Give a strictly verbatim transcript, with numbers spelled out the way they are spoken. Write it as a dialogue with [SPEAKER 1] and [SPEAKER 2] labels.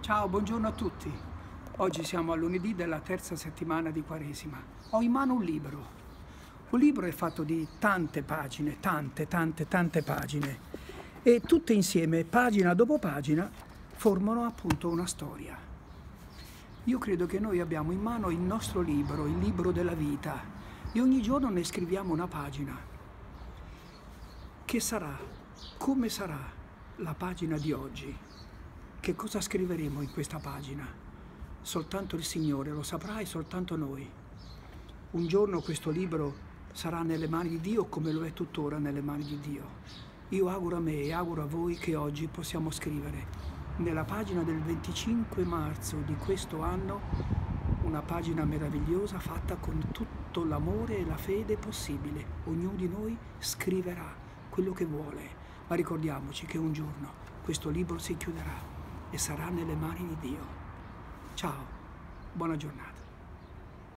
[SPEAKER 1] Ciao, buongiorno a tutti. Oggi siamo a lunedì della terza settimana di Quaresima. Ho in mano un libro. Un libro è fatto di tante pagine, tante, tante, tante pagine. E tutte insieme, pagina dopo pagina, formano appunto una storia. Io credo che noi abbiamo in mano il nostro libro, il libro della vita, e ogni giorno ne scriviamo una pagina. Che sarà? Come sarà la pagina di oggi? Che cosa scriveremo in questa pagina? Soltanto il Signore lo saprà e soltanto noi. Un giorno questo libro sarà nelle mani di Dio come lo è tuttora nelle mani di Dio. Io auguro a me e auguro a voi che oggi possiamo scrivere nella pagina del venticinque marzo di questo anno una pagina meravigliosa fatta con tutto l'amore e la fede possibile. Ognuno di noi scriverà quello che vuole, ma ricordiamoci che un giorno questo libro si chiuderà e sarà nelle mani di Dio. Ciao, buona giornata.